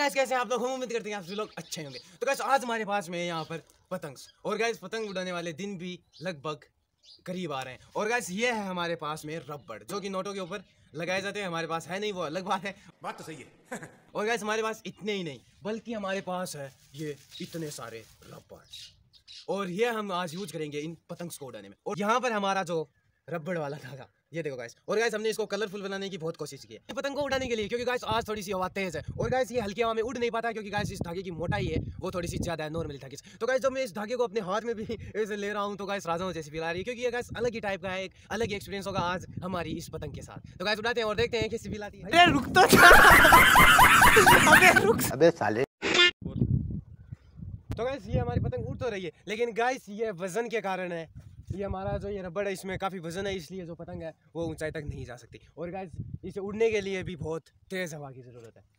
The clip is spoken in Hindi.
गाइस कैसे आप लोग, हम उम्मीद करते हैं आप सभी लोग अच्छे होंगे। तो गाइस आज हमारे पास में यहाँ पर पतंग, और गाइस पतंग उड़ाने वाले दिन भी लगभग करीब आ रहे हैं। और गाइस ये है हमारे पास में रबड़, जो कि नोटों के ऊपर लगाए जाते हैं। हमारे पास है नहीं, वो अलग बात है, बात तो सही है। और गाइस हमारे पास इतने ही नहीं, बल्कि हमारे पास है ये इतने सारे रबड़, और ये हम आज यूज करेंगे इन पतंग को उड़ाने में। और यहाँ पर हमारा जो रबड़ वाला धागा, ये देखो गाइस। और गाइस हमने इसको कलरफुल बनाने की बहुत कोशिश की है पतंग को उड़ाने के लिए, क्योंकि गाइस आज थोड़ी सी हवा तेज है। और गाइस ये हल्की हवा में उड़ नहीं पाता, क्योंकि गाइस इस धागे की मोटाई है वो थोड़ी सी ज्यादा है नॉर्मली धागे से। तो गाइस जब मैं इस धागे को अपने हाथ में भी ऐसे ले रहा हूँ तो गाइस राजाओं जैसी फील आ रही है, क्योंकि ये गाइस अलग ही टाइप का है, एक अलग ही एक्सपीरियंस होगा आज हमारी इस पतंग के साथ। तो गाइस उड़ाते हैं और देखते हैं कैसी फील आती है। अरे रुक तो अबे साले। तो गाइस ये हमारी पतंग उड़ तो रही है, लेकिन गाइस ये वजन के कारण है। ये हमारा जो ये रबड़ है इसमें काफ़ी वजन है, इसलिए जो पतंग है वो ऊंचाई तक नहीं जा सकती। और गाइस इसे उड़ने के लिए भी बहुत तेज़ हवा की ज़रूरत है।